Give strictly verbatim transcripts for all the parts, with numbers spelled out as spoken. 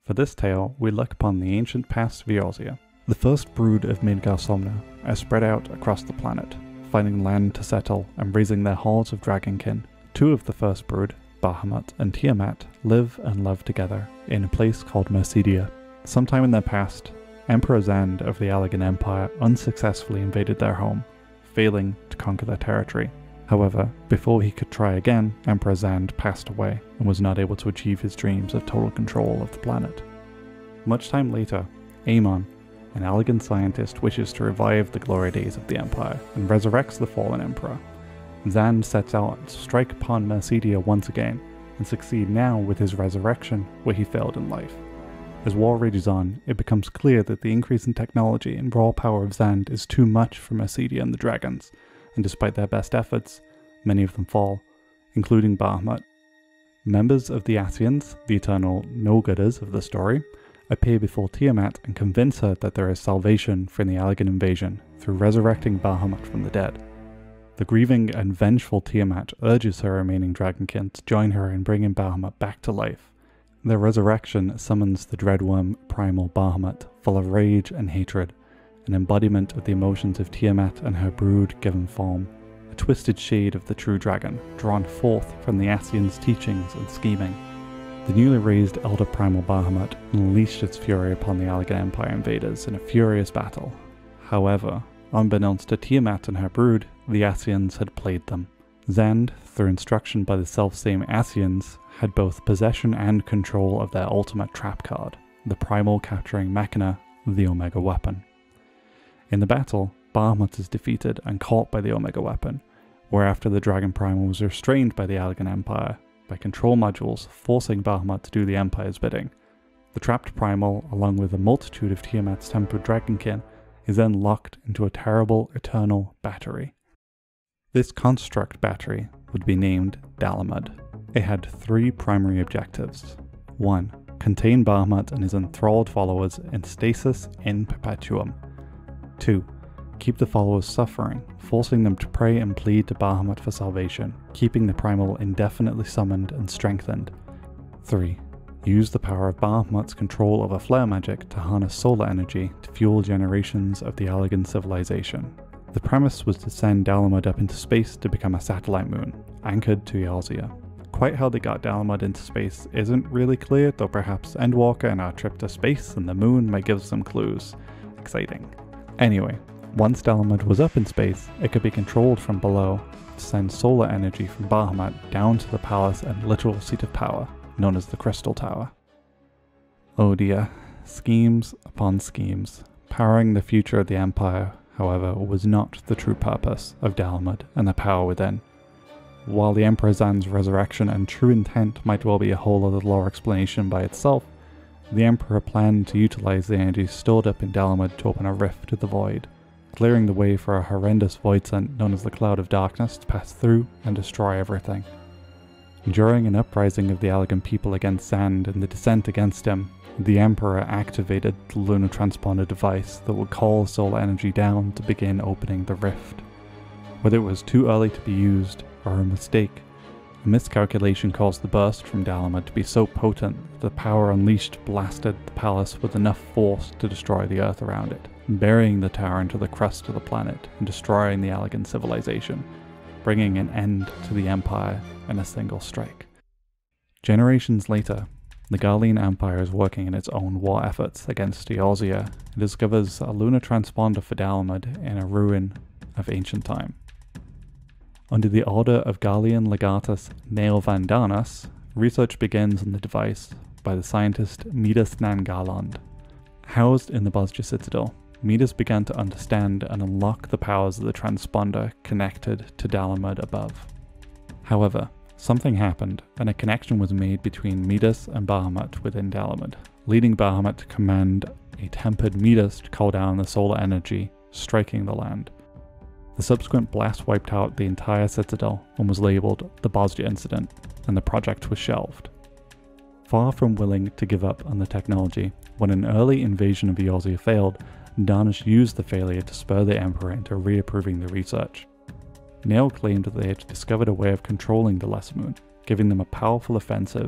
For this tale, we look upon the ancient past of Eorzea. The first brood of Midgard Somna are spread out across the planet, finding land to settle and raising their hordes of dragonkin. Two of the first brood, Bahamut and Tiamat, live and love together in a place called Mercedia. Sometime in their past, Emperor Zand of the Allagan Empire unsuccessfully invaded their home, failing to conquer their territory. However, before he could try again, Emperor Zand passed away and was not able to achieve his dreams of total control of the planet. Much time later, Aemon, an Allagan scientist, wishes to revive the glory days of the Empire and resurrects the fallen Emperor. Zand sets out to strike upon Mercedia once again and succeed now with his resurrection where he failed in life. As war rages on, it becomes clear that the increase in technology and raw power of Zand is too much for Mercedia and the dragons, and despite their best efforts, many of them fall, including Bahamut. Members of the Ascians, the eternal no-gooders of the story, appear before Tiamat and convince her that there is salvation from the Allagan invasion through resurrecting Bahamut from the dead. The grieving and vengeful Tiamat urges her remaining dragonkin to join her in bringing Bahamut back to life. Their resurrection summons the dreadworm primal Bahamut, full of rage and hatred, an embodiment of the emotions of Tiamat and her brood given form, a twisted shade of the true dragon, drawn forth from the Ascians' teachings and scheming. The newly raised Elder Primal Bahamut unleashed its fury upon the Allagan Empire invaders in a furious battle. However, unbeknownst to Tiamat and her brood, the Ascians had played them. Zand, through instruction by the selfsame Ascians, had both possession and control of their ultimate trap card, the primal capturing machina, the Omega Weapon. In the battle, Bahamut is defeated and caught by the Omega Weapon, whereafter the Dragon Primal was restrained by the Allagan Empire by control modules forcing Bahamut to do the Empire's bidding. The trapped Primal, along with a multitude of Tiamat's tempered dragonkin, is then locked into a terrible eternal battery. This construct battery would be named Dalamud. It had three primary objectives. one. Contain Bahamut and his enthralled followers in stasis in perpetuum. two. Keep the followers suffering, forcing them to pray and plead to Bahamut for salvation, keeping the Primal indefinitely summoned and strengthened. three. Use the power of Bahamut's control over flare magic to harness solar energy to fuel generations of the Allagan civilization. The premise was to send Dalamud up into space to become a satellite moon, anchored to Eorzea. Quite how they got Dalamud into space isn't really clear, though perhaps Endwalker and our trip to space and the moon might give some clues. Exciting. Anyway, once Dalamud was up in space, it could be controlled from below to send solar energy from Bahamut down to the palace and literal seat of power, known as the Crystal Tower. Oh dear, schemes upon schemes. Powering the future of the Empire, however, was not the true purpose of Dalamud and the power within. While the Emperor Zand's resurrection and true intent might well be a whole other lore explanation by itself, the Emperor planned to utilize the energy stored up in Dalamud to open a rift to the void, clearing the way for a horrendous voidsent known as the Cloud of Darkness to pass through and destroy everything. During an uprising of the Allagan people against Zand and the dissent against him, the Emperor activated the lunar transponder device that would call solar energy down to begin opening the rift. Whether it was too early to be used or a mistake, a miscalculation caused the burst from Dalamud to be so potent that the power unleashed blasted the palace with enough force to destroy the earth around it, burying the tower into the crust of the planet and destroying the Allagan civilization, bringing an end to the Empire in a single strike. Generations later, the Garlean Empire is working in its own war efforts against Eorzea and discovers a lunar transponder for Dalamud in a ruin of ancient time. Under the order of Garlean Legatus Neilvandanas, research begins on the device by the scientist Midas Nangarland. Housed in the Bosja Citadel, Midas began to understand and unlock the powers of the transponder connected to Dalamud above. However, something happened, and a connection was made between Midas and Bahamut within Dalamud, leading Bahamut to command a tempered Midas to call down the solar energy, striking the land. The subsequent blast wiped out the entire citadel and was labelled the Bosja Incident, and the project was shelved. Far from willing to give up on the technology, when an early invasion of Eorzea failed, Danish used the failure to spur the Emperor into reapproving the research. Nail claimed that they had discovered a way of controlling the Lesser Moon, giving them a powerful offensive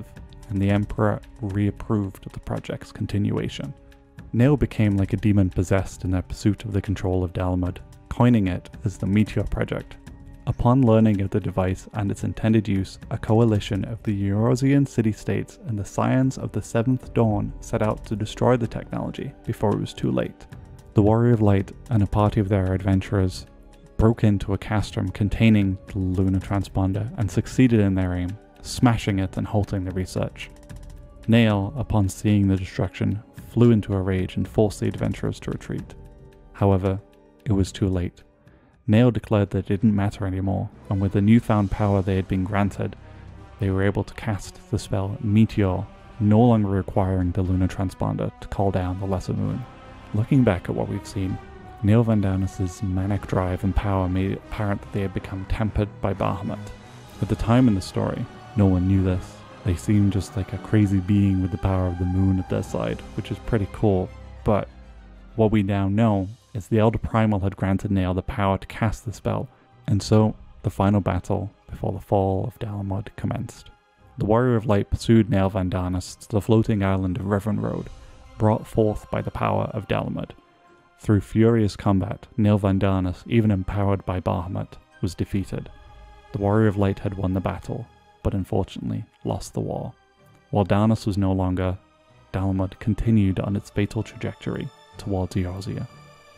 and the Emperor reapproved the project's continuation. Nail became like a demon possessed in their pursuit of the control of Dalamud, coining it as the Meteor Project. Upon learning of the device and its intended use, a coalition of the Eorzean city-states and the Scions of the Seventh Dawn set out to destroy the technology before it was too late. The Warrior of Light and a party of their adventurers broke into a castrum containing the lunar transponder and succeeded in their aim, smashing it and halting the research. Nail, upon seeing the destruction, flew into a rage and forced the adventurers to retreat. However, it was too late. Nail declared that it didn't matter anymore, and with the newfound power they had been granted, they were able to cast the spell Meteor, no longer requiring the lunar transponder to call down the lesser moon. Looking back at what we've seen, Nail Vandanis' manic drive and power made it apparent that they had become tempered by Bahamut. At the time in the story, no one knew this. They seemed just like a crazy being with the power of the moon at their side, which is pretty cool, but what we now know is the Elder Primal had granted Nail the power to cast the spell, and so the final battle before the fall of Dalamud commenced. The Warrior of Light pursued Nail Vandanis to the floating island of Rivenroad, brought forth by the power of Dalamud. Through furious combat, Nail Vandanis, even empowered by Bahamut, was defeated. The Warrior of Light had won the battle, but unfortunately lost the war. While Danis was no longer, Dalamud continued on its fatal trajectory towards Eorzea.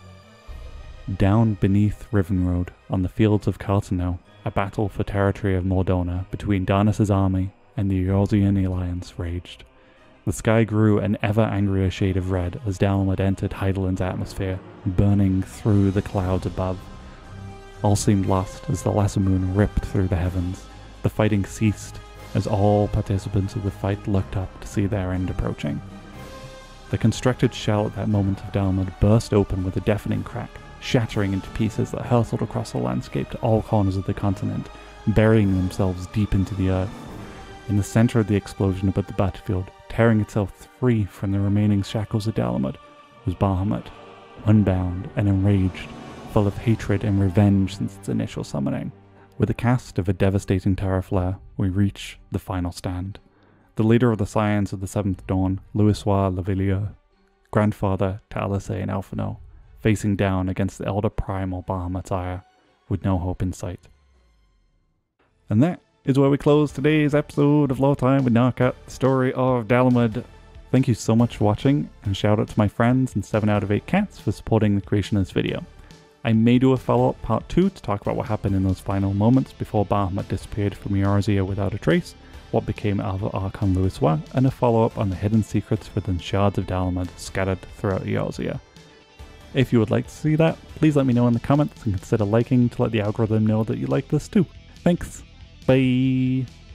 Down beneath Rivenroad, on the fields of Carteneau, a battle for territory of Mordona between Danis' army and the Eorzean alliance raged. The sky grew an ever angrier shade of red as Dalamud entered Hydaelyn's atmosphere, burning through the clouds above. All seemed lost as the lesser moon ripped through the heavens. The fighting ceased as all participants of the fight looked up to see their end approaching. The constructed shell at that moment of Dalamud burst open with a deafening crack, shattering into pieces that hurtled across the landscape to all corners of the continent, burying themselves deep into the earth. In the center of the explosion above the battlefield, tearing itself free from the remaining shackles of Dalamud, was Bahamut, unbound and enraged, full of hatred and revenge since its initial summoning. With the cast of a devastating terror flare, we reach the final stand. The leader of the Scions of the Seventh Dawn, Louisoix Le Villiers, grandfather to Alysae and Alphinaud, facing down against the Elder Primal Bahamut's ire, with no hope in sight. And that is where we close today's episode of Lore Time with Narkat, the story of Dalamud. Thank you so much for watching, and shout out to my friends and seven out of eight cats for supporting the creation of this video. I may do a follow-up part two to talk about what happened in those final moments before Bahamut disappeared from Eorzea without a trace, what became of Archon Louisoix, and a follow-up on the hidden secrets within shards of Dalamud scattered throughout Eorzea. If you would like to see that, please let me know in the comments and consider liking to let the algorithm know that you like this too. Thanks! Bye!